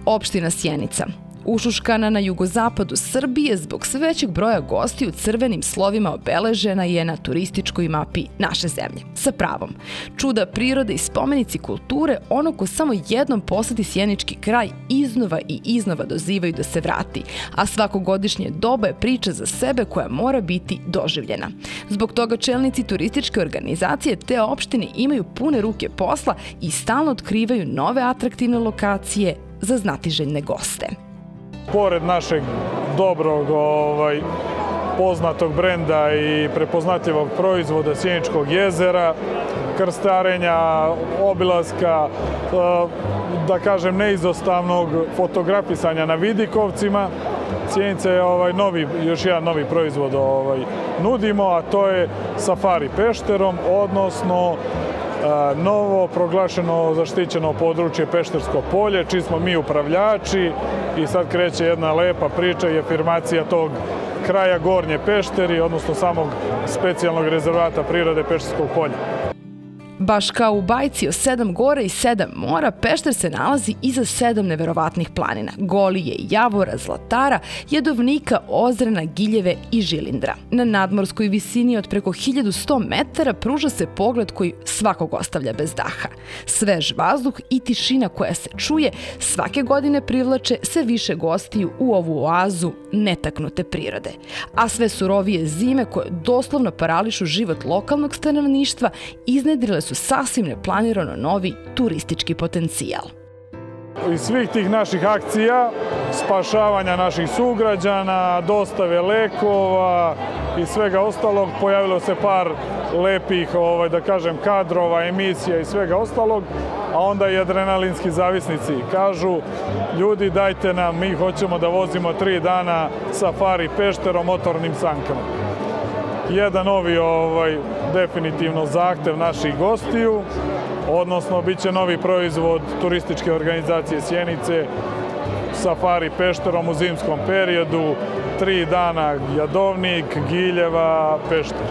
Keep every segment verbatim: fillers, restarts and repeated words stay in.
Opština Sjenica. Ušuškana na jugozapadu Srbije, zbog sve većeg broja gostiju crvenim slovima obeležena je na turističkoj mapi naše zemlje. Sa pravom. Čuda prirode i spomenici kulture, ono ko samo jednom poseti sjenički kraj, iznova i iznova dozivaju da se vrati, a svakogodišnje doba je priča za sebe koja mora biti doživljena. Zbog toga čelnici turističke organizacije te opštine imaju pune ruke posla i stalno otkrivaju nove atraktivne lokacije za znatiželjne goste. Pored našeg dobrog, ovaj, poznatog brenda i prepoznatljivog proizvoda Sjeničkog jezera, krstarenja, obilaska, da kažem neizostavnog fotografisanja na vidikovcima, Sjenica je ovaj, novi, još jedan novi proizvod ovaj, nudimo, a to je safari pešterom, odnosno novo proglašeno zaštićeno područje Peštersko polje, čiji smo mi upravljači i sad kreće jedna lepa priča i afirmacija tog kraja Gornje Pešteri, odnosno samog specijalnog rezervata prirode Pešterskog polja. Baš kao u bajci o sedam gora i sedam mora, Pešter se nalazi iza sedam neverovatnih planina. Golije, Javora, Zlatara, Jedovnika, Ozrena, Giljeve i Žilindra. Na nadmorskoj visini od preko hiljadu sto metara pruža se pogled koji svakog ostavlja bez daha. Svež vazduh i tišina koja se čuje svake godine privlače sve više gostiju u ovu oazu netaknute prirode. A sve surovije zime koje doslovno parališu život lokalnog stanovništva iznedrile su sasvim neplanirano novi turistički potencijal. Iz svih tih naših akcija, spašavanja naših sugrađana, dostave lekova i svega ostalog, pojavilo se par lepih, ovaj, da kažem, kadrova, emisija i svega ostalog, a onda i adrenalinski zavisnici kažu, ljudi dajte nam, mi hoćemo da vozimo tri dana safari Pešterom motornim sankama. Jedan novi, ovaj, definitivno zahtev naših gostiju, odnosno bit će novi proizvod turističke organizacije Sjenice, safari Pešterom u zimskom periodu, tri dana Jadovnik, Giljeva, Pešter.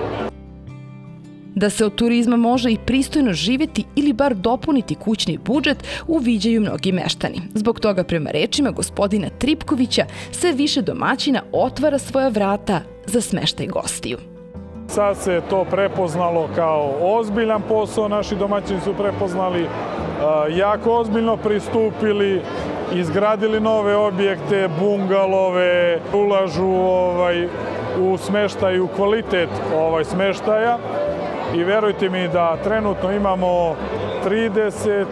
Da se od turizma može i pristojno živjeti ili bar dopuniti kućni budžet, uviđaju mnogi meštani. Zbog toga, prema rečima gospodina Tripkovića, sve više domaćina otvara svoja vrata za smeštaj gostiju. Sad se to prepoznalo kao ozbiljan posao, naši domaćini su prepoznali, jako ozbiljno pristupili, izgradili nove objekte, bungalove, ulažu ovaj, u smeštaj, u kvalitet ovaj, smeštaja i verujte mi da trenutno imamo trideset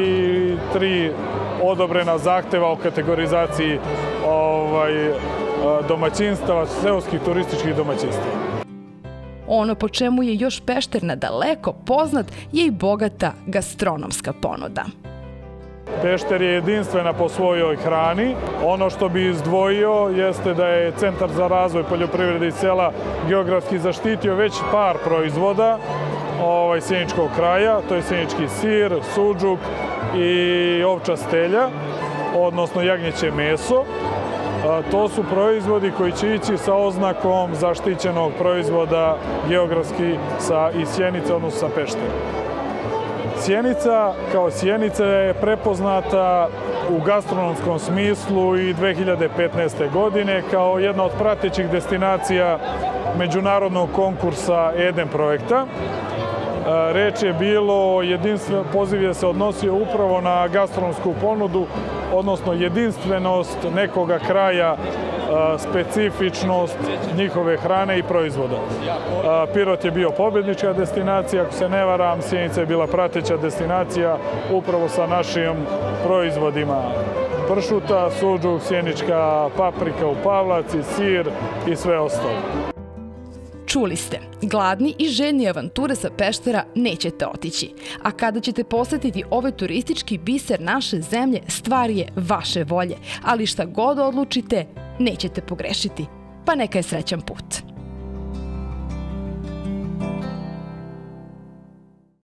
tri odobrena zahteva o kategorizaciji ovaj, domaćinstava, seoskih turističkih domaćinstava. Ono po čemu je još Pešter nadaleko poznat je i bogata gastronomska ponuda. Pešter je jedinstvena po svojoj hrani. Ono što bi izdvojio jeste da je Centar za razvoj poljoprivrede i sela geografski zaštitio već par proizvoda ovaj, sjeničkog kraja. To je sjenički sir, sudžuk i ovča stelja, odnosno jagnjeće meso. To su proizvodi koji će ići sa oznakom zaštićenog proizvoda geografski iz Sjenice, odnosno sa Peštera. Sjenica kao Sjenica je prepoznata u gastronomskom smislu i dve hiljade petnaeste. godine kao jedna od pratećih destinacija međunarodnog konkursa Eden projekta. Reč je bilo, jedinstven, poziv je se odnosio upravo na gastronomsku ponudu, odnosno jedinstvenost nekoga kraja, specifičnost njihove hrane i proizvoda. Pirot je bio pobjednička destinacija, ako se ne varam, Sjenica je bila prateća destinacija upravo sa našim proizvodima. Pršuta, sudžuk, sjenička paprika u Pavlaci, sir i sve ostalo. Čuli ste, gladni i željni avanture sa Peštera nećete otići. A kada ćete posetiti ovaj turistički biser naše zemlje, stvar je vaše volje. Ali šta god odlučite, nećete pogrešiti. Pa neka je srećan put.